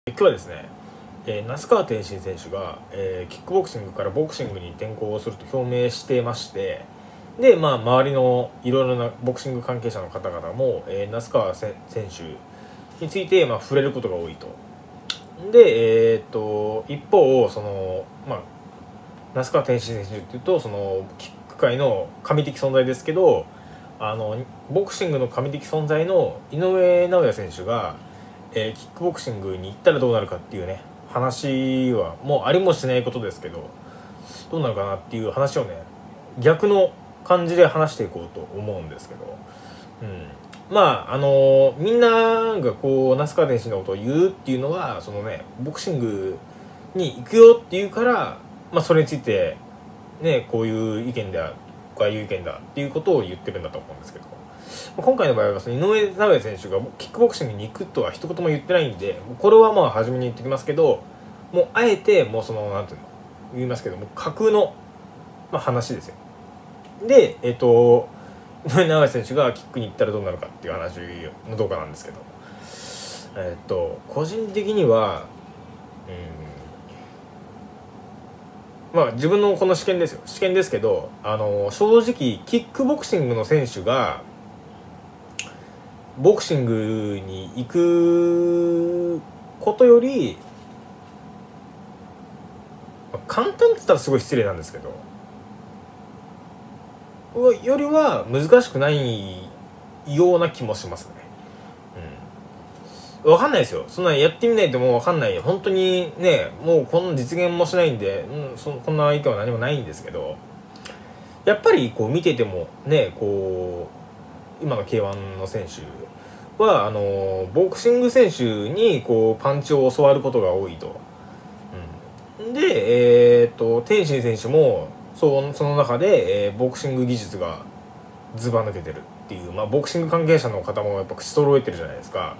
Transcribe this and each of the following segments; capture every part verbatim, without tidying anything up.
今日はですね、えー、那須川天心選手が、えー、キックボクシングからボクシングに転向すると表明していまして、で、まあ、周りのいろいろなボクシング関係者の方々も、えー、那須川選手について、まあ、触れることが多いと。で、えー、っと一方その、まあ、那須川天心選手っていうとそのキック界の神的存在ですけど、あのボクシングの神的存在の井上尚弥選手が、えー、キックボクシングに行ったらどうなるかっていうね話はもうありもしないことですけど、どうなるかなっていう話をね逆の感じで話していこうと思うんですけど、うん、まああのー、みんながこう那須川天心のことを言うっていうのはそのねボクシングに行くよっていうから、まあ、それについてねこういう意見だこういう意見だっていうことを言ってるんだと思うんですけど、今回の場合はその井上尚弥選手がキックボクシングに行くとは一言も言ってないんで、これはまあ初めに言ってきますけど、もうあえてもうそのなんていうの言いますけども架空の、まあ、話ですよ。でえっ、ー、と井上尚弥選手がキックに行ったらどうなるかっていう話の動画なんですけど、えっ、ー、と個人的にはうんまあ自分のこの試験ですよ試験ですけど、あの正直キックボクシングの選手がボクシングに行くことより、まあ、簡単って言ったらすごい失礼なんですけどよりは難しくないような気もしますね。うん、分かんないですよ。そんなやってみないともう分かんない。本当にねもうこんな実現もしないんで、うん、そこんな意見は何もないんですけど、やっぱりこう見ててもねこう今の ケーワン の選手はあのボクシング選手にこうパンチを教わることが多いと。うん、で、えー、っと天心選手もそその中で、えー、ボクシング技術がずば抜けてるっていう、まあ、ボクシング関係者の方もやっぱ口揃えてるじゃないですか。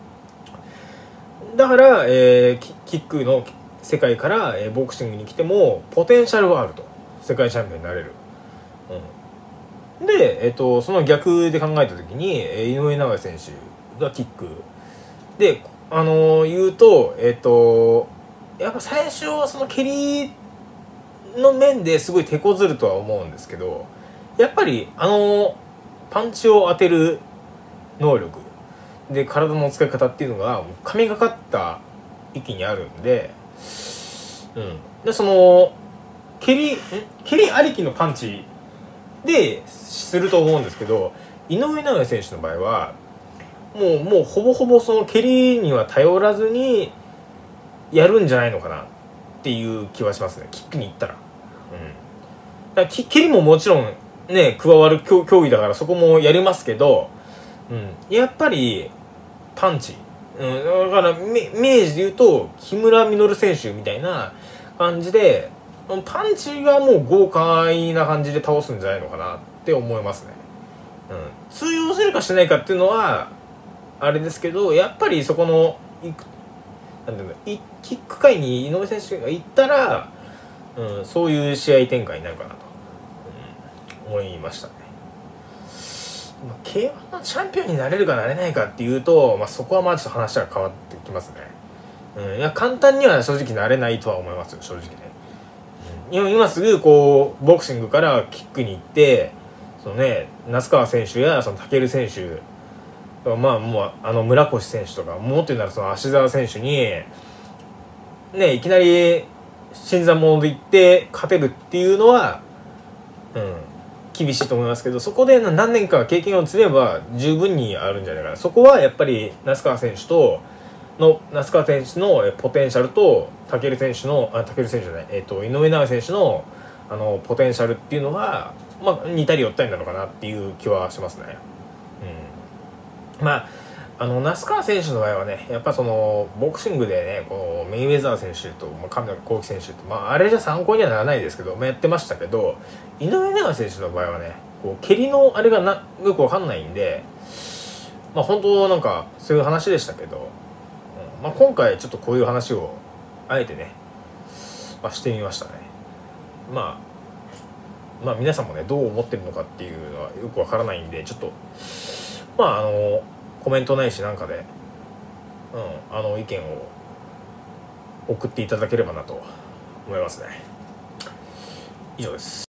だから、えー、キ, キックの世界から、えー、ボクシングに来てもポテンシャルはあると。世界チャンピオンになれる。うん、で、えー、っとその逆で考えた時に、えー、井上尚弥選手がキックで、あのー、言うとえっ、ー、とやっぱ最初はその蹴りの面ですごい手こずるとは思うんですけど、やっぱりあのパンチを当てる能力で体の使い方っていうのが神がかった域にあるんで、うん、でその蹴り蹴りありきのパンチですると思うんですけど、井上尚弥選手の場合はもうもうほぼほぼその蹴りには頼らずにやるんじゃないのかなっていう気はしますね、キックに行ったら。うん、だから蹴りももちろんね加わる競技だからそこもやりますけど、うん、やっぱりパンチ、うん、だからイメージで言うと木村稔選手みたいな感じでパンチがもう豪快な感じで倒すんじゃないのかなって思いますね。うん、通用するかしないかっていうのはあれですけど、やっぱりそこのなんていうのキック界に井上選手が行ったら、うん、そういう試合展開になるかなと、うん、思いましたね。ケーワン のチャンピオンになれるかなれないかっていうと、まあ、そこはまあちょっと話が変わってきますね。うん、いや簡単には正直なれないとは思いますよ正直ね。うん、今すぐこうボクシングからキックに行ってそのね那須川選手やその武選手、まあもうあの村越選手とかもっと言うならその芦澤選手にねいきなり新参者で行って勝てるっていうのは、うん、厳しいと思いますけど、そこで何年か経験を積めば十分にあるんじゃないかな。そこはやっぱり那須川選手との那須川選手のポテンシャルと武選手のあ武選手じゃない、えー、と井上尚弥選手のあのポテンシャルっていうのは、まあ、似たり寄ったりなのかなっていう気はしますね。うん、まああの那須川選手の場合はねやっぱそのボクシングでねこうメイウェザー選手と、まあ、神谷幸喜選手と、まあ、あれじゃ参考にはならないですけど、まあ、やってましたけど、井上尚弥選手の場合はねこう蹴りのあれがなよく分かんないんで、まあ本当なんかそういう話でしたけど、うんまあ、今回ちょっとこういう話をあえてね、まあ、してみましたね。まあまあ皆さんもねどう思ってるのかっていうのはよく分からないんで、ちょっとまああのコメントないしなんかで、うん、あの意見を送っていただければなと思いますね。以上です。